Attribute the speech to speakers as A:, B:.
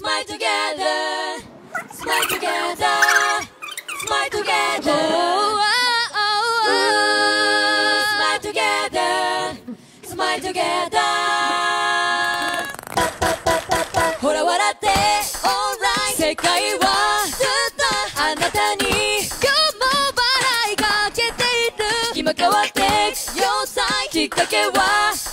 A: Smile together, smile together, smile together. Smile together, smile together. ほら笑って Alright 世界はずっとあなたに今日も笑いかけている。今変わって Your side きっかけは